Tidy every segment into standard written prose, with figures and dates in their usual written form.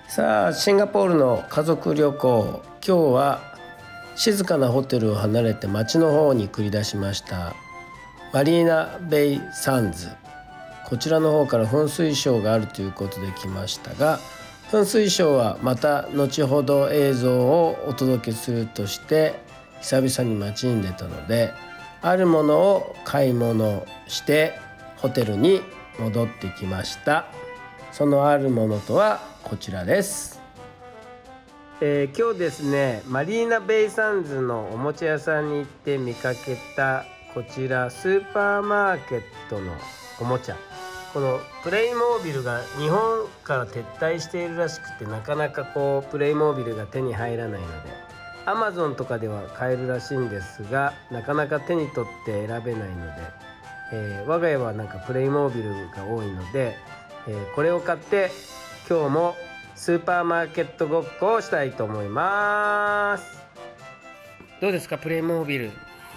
さあ、シンガポールの家族旅行、今日は静かなホテルを離れて街の方に繰り出しました。マリーナベイサンズ、こちらの方から噴水ショーがあるということで来ましたが、噴水ショーはまた後ほど映像をお届けするとして久々に街に出たので、あるものを買い物してホテルに戻ってきました。そのあるものとはこちらです。今日ですね、マリーナベイサンズのおもちゃ屋さんに行って見かけたこちらスーパーマーケットのおもちゃ、このプレイモービルが日本から撤退しているらしくて、なかなかプレイモービルが手に入らないので Amazon とかでは買えるらしいんですが、なかなか手に取って選べないので、我が家はなんかプレイモービルが多いので、これを買って今日もスーパーマーケットごっこをしたいと思います。どうですか、プレイモービル。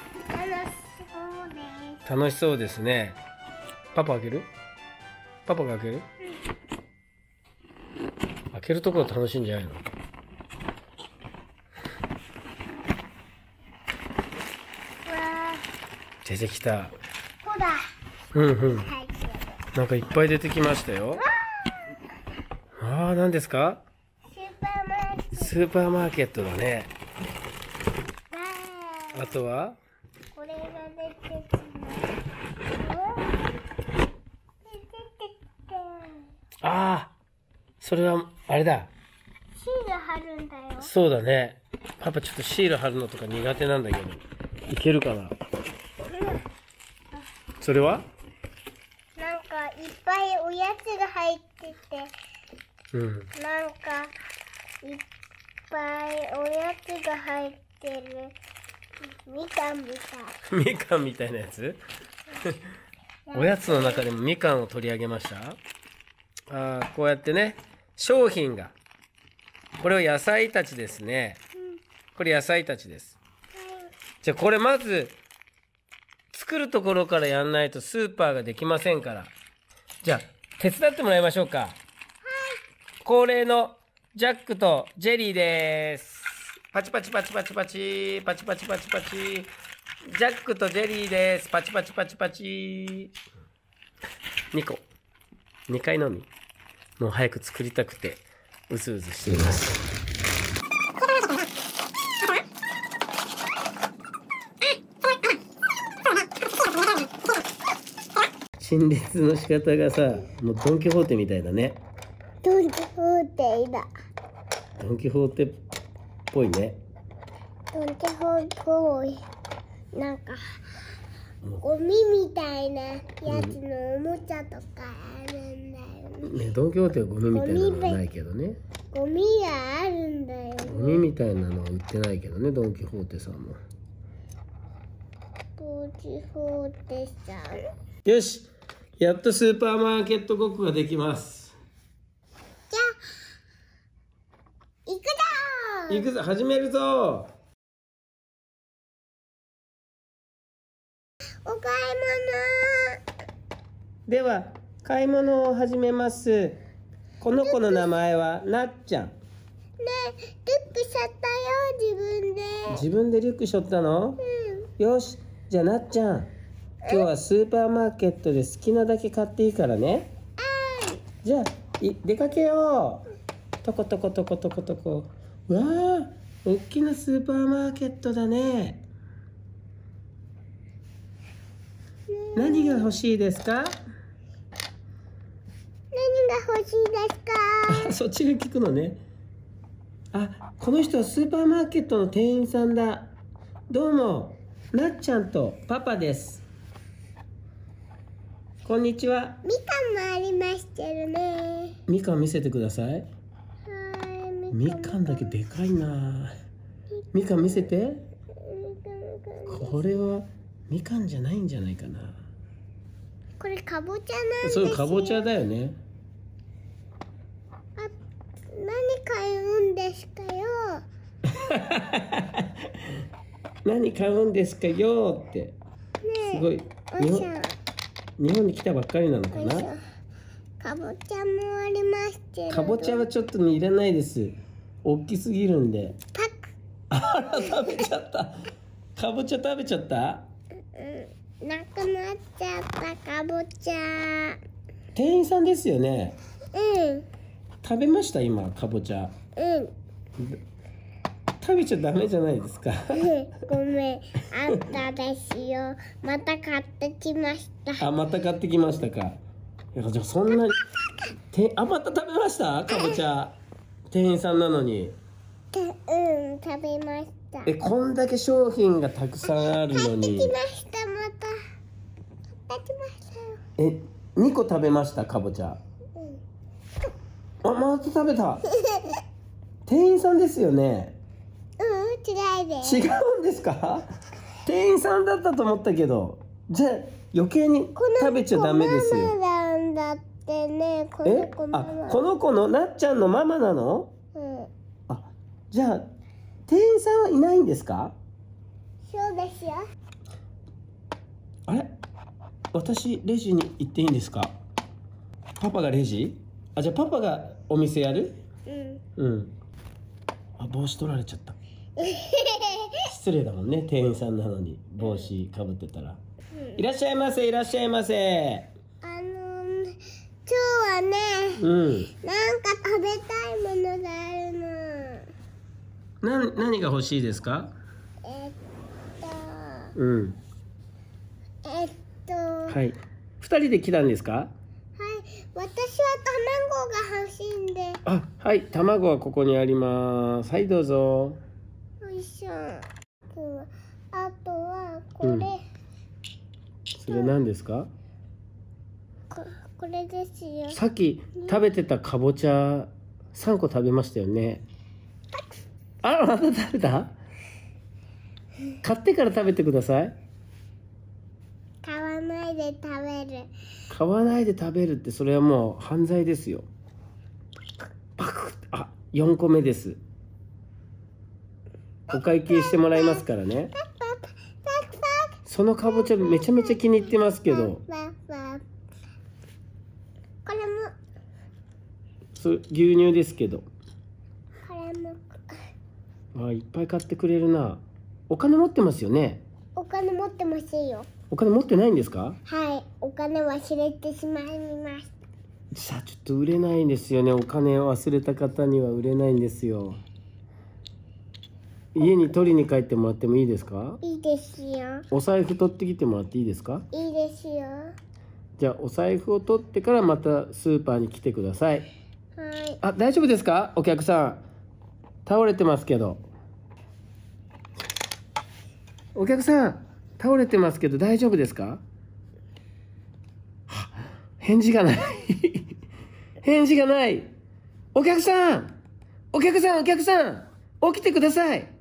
楽しそうですね。パパ開ける？パパが開ける？開けるところ楽しいんじゃないの？出てきた。 ほら。 なんかいっぱい出てきましたよ。何ですか？スーパーマーケットだね。あとはこれが出てきます。それはあれだ。 シール貼るんだよ。 そうだね。パパちょっとシール貼るのとか苦手なんだけど、いけるかな？それはなんかいっぱいおやつが入ってて、なんかいっぱいおやつが入ってるみかんみたい。 みかんみたいなやつおやつの中でもみかんを取り上げました。こうやってね、商品が、これは野菜たちですね。これ野菜たちです。じゃあこれまず作るところからやんないとスーパーができませんから、じゃあ手伝ってもらいましょうか。恒例のジャックとジェリーです。パチパチパチパチパチパチパチパチパチ、ジャックとジェリーです。パチパチパチパチ。2個2回のみ。もう早く作りたくてうずうずしています。陳列の仕方がさ、もうドン・キホーテみたいだね。 ドン・キホーテだ。 ドン・キホーテっぽいね。 ドン・キホーテっぽい。なんかゴミみたいなやつのおもちゃとかあるんだよね。 ドン・キホーテはゴミみたいなのはないけどね。 ゴミがあるんだよね。 ゴミみたいなのは売ってないけどね、ドン・キホーテさんも。 ドン・キホーテさん。 よし、やっとスーパーマーケットごっこができます。 じゃあ行くぞー。 行くぞ、始めるぞ。 お買いでは買い物を始めます。この子の名前はなっちゃん。 物。ねえ、リュックしちゃったよ、自分で。 自分でリュックしょったの？よし、じゃあなっちゃん、今日はスーパーマーケットで好きなだけ買っていいからね。じゃあ出かけよう。トコトコトコトコトコ。わあ、大きなスーパーマーケットだね。何が欲しいですか？ 何が欲しいですか？ そっちが聞くのね。この人はスーパーマーケットの店員さんだ。どうも、なっちゃんとパパです。こんにちは。 みかんもありましてるね。 みかん見せてください。みかんだけみでかいな。みかん見せて。これはみかんじゃないんじゃないかな。 これかぼちゃなんですよ。 そう、かぼちゃだよね。 何買うんですかよ。 何買うんですかよって。 ねえ、 すごい。日本に来たばっかりなのかな。 かかぼちゃもありますけど。 かぼちゃはちょっとね、いらないです。大きすぎるんで。 パク。 あら、食べちゃった。かぼちゃ食べちゃった。 なくなっちゃったかぼちゃ。 店員さんですよね。 うん。 食べました今、かぼちゃ。 うん。 食べちゃダメじゃないですか。 ごめん、あったですよ。また買ってきました。 あ、また買ってきましたか。いや、じゃあそんなにまた食べましたかぼちゃ。店員さんなのに。 うん、食べました。 こんだけ商品がたくさんあるの買ってに。 きました。また買ってきましたよ。 2個食べましたかぼちゃ。あ、また食べた。店員さんですよね。 違いです。 違うんですか。店員さんだったと思ったけど、じゃあ余計に食べちゃダメですよ。 ママなんだってね。この子ママ。 この子のなっちゃんのママなの？あ、じゃあ店員さんはいないんですか？ そうですよ。 あれ、私レジに行っていいんですか？パパがレジ？あ、じゃあパパがお店やる？うん。あ、帽子取られちゃった。失礼だもんね、店員さんなのに帽子かぶってたら。いらっしゃいませ、いらっしゃいませ。 今日はね、なんか食べたいものがあるの。 何が欲しいですか？はい。2人で来たんですか？はい、 私は卵が欲しいんで。 あ、はい、卵はここにあります。はい、どうぞ。 よいしょ。あとはこれ。 それ何ですか？ これですよ。 さっき食べてたかぼちゃ3個食べましたよね。あ、また食べた？買ってから食べてください。 買わないで食べる。 買わないで食べるって、それはもう犯罪ですよ。パクッ。あ、4個目です。お会計してもらいますからね。そのかぼちゃめちゃめちゃ気に入ってますけど。 これも。 牛乳ですけど。 これも。 あ、いっぱい買ってくれるな。お金持ってますよね。 お金持ってますよ。 お金持ってないんですか？ はい、お金忘れてしまいました。 さあ、ちょっと売れないんですよね。お金を忘れた方には売れないんですよ。家に取りに帰ってもらってもいいですか？ いいですよ。 お財布取ってきてもらっていいですか？ いいですよ。 じゃあお財布を取ってからまたスーパーに来てください。 はい。 あ、大丈夫ですか？お客さん倒れてますけど。お客さん倒れてますけど大丈夫ですか？返事がない。返事がない。お客さん、お客さん、お客さん、起きてください。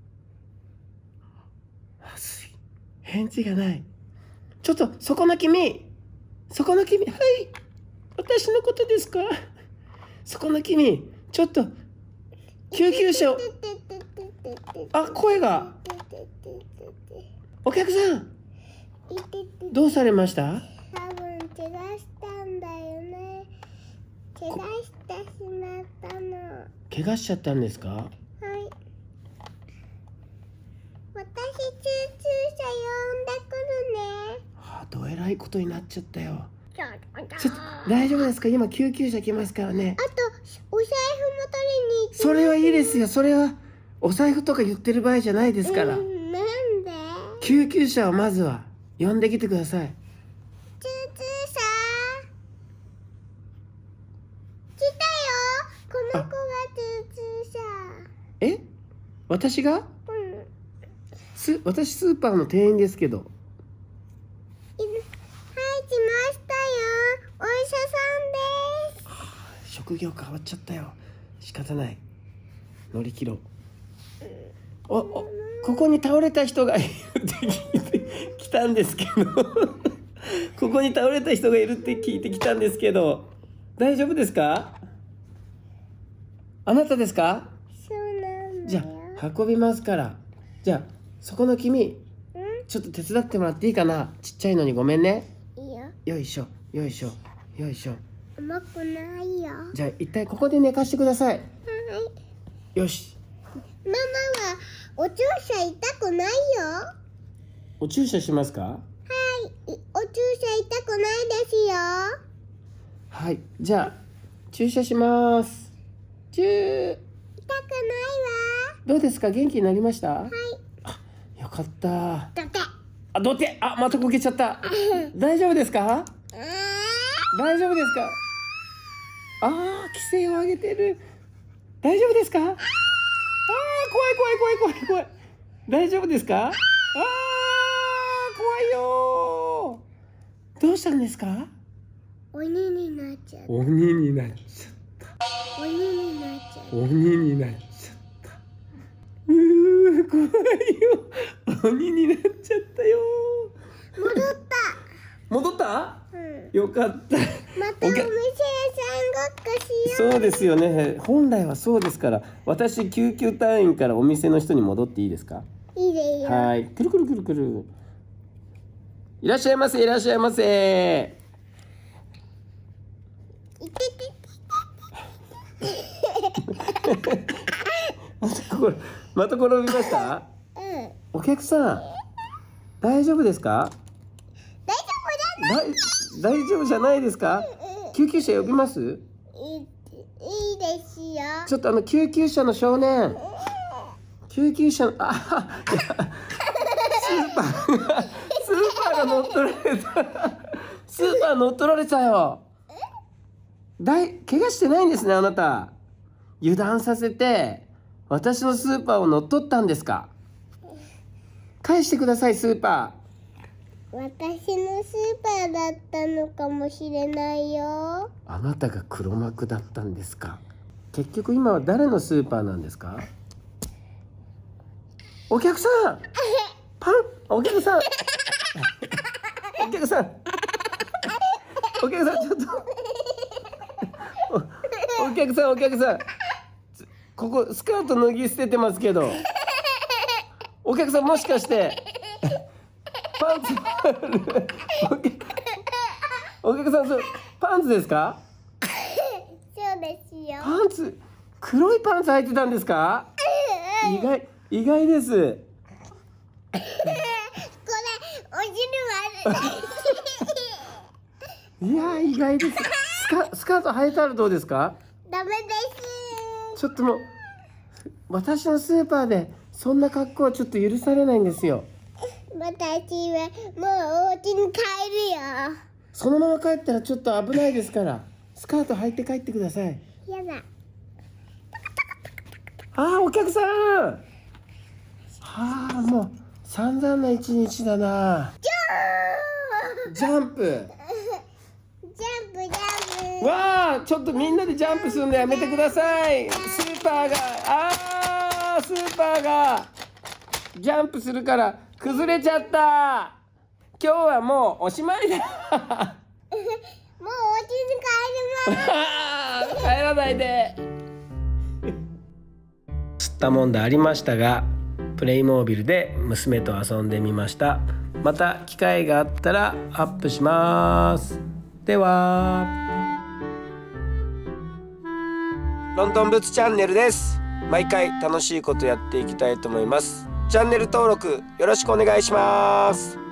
まずい。返事がない。ちょっとそこの君、そこの君、はい、私のことですか？そこの君、ちょっと救急車を。あ、声が。お客さん、どうされました？ 多分怪我したんだよね。怪我してしまったの。 怪我しちゃったんですか？ はい。私救急車呼んでくるね。 どえらいことになっちゃったよ。大丈夫ですか？今救急車来ますからね。 あとお財布も取りに行って。 それはいいですよ。それはお財布とか言ってる場合じゃないですから。 なんで？ 救急車をまずは呼んできてください。 救急車来たよ。この子が救急車。 私が？私スーパーの店員ですけど。 はい、来ましたよ。お医者さんです。 職業変わっちゃったよ。仕方ない。乗り切ろう。ここに倒れた人がいるって聞いてきたんですけど。ここに倒れた人がいるって聞いてきたんですけど、大丈夫ですか？あなたですか？ そうなんだよ。 じゃあ運びますから。じゃあそこの君、ちょっと手伝ってもらっていいかな？ちっちゃいのにごめんね。 いいよ。 よいしょ、よいしょ、よいしょ。 甘くないよ。 じゃあ一体ここで寝かしてください。 はい。 よし。 ママはお注射痛くないよ。 お注射しますか？ はい。お注射痛くないですよ。 はい。じゃあ注射します。 痛くないわ。 どうですか？元気になりました？ はい。 あ、よかった。 だって。 あ、どうて、あ、またこけちゃった。大丈夫ですか？大丈夫ですか？ああ、規制を上げてる。大丈夫ですか？ああ、怖い怖い怖い怖い怖い。大丈夫ですか？ああ、怖いよー。どうしたんですか？ 鬼になっちゃった。 鬼になっちゃった。 鬼になっちゃった。 鬼になっちゃった。怖いよ。鬼になっちゃったよ。 戻った。 戻った？ うん。 よかった。 またお店屋さんごっこしよう。 そうですよね。本来はそうですから。私救急隊員からお店の人に戻っていいですか？ いいですよ。 はい。くるくるくるくる。いらっしゃいませ、いらっしゃいませ。 いててまた転びました？ うん。 お客さん、大丈夫ですか？大丈夫じゃないですか？救急車呼びます？ いいですよ。 ちょっと救急車の少年。救急車の、いやスーパーが乗っ取られた。スーパー乗っ取られたよ。怪我してないんですね、あなた。油断させて私のスーパーを乗っ取ったんですか？返してください、スーパー。 私のスーパーだったのかもしれないよ。 あなたが黒幕だったんですか？結局今は誰のスーパーなんですか？お客さん、お客さんお客さんちょっとお客さん、ここスカート脱ぎ捨ててますけど、お客さんもしかしてパンツお客さん、それパンツですか？ そうですよ。 パンツ、黒いパンツ履いてたんですか？意外です。 これお汁悪いや、意外です。スカート履いたらどうですか？ ダメです。 ちょっともう私のスーパーでそんな格好はちょっと許されないんですよ。 私はもうお家に帰るよ。 そのまま帰ったらちょっと危ないですから、スカート履いて帰ってください。 やだ。 お客さん。もう散々な一日だな。ジャンプ。わあ、ちょっとみんなでジャンプするのやめてください。スーパーがジャンプするから崩れちゃった。今日はもうおしまいだ。 もうお家に帰ります。 帰らないで。吸ったもんでありましたが、プレイモービルで娘と遊んでみました。また機会があったらアップします。では、ロンドンブーツチャンネルです。毎回楽しいことやっていきたいと思います。チャンネル登録よろしくお願いします。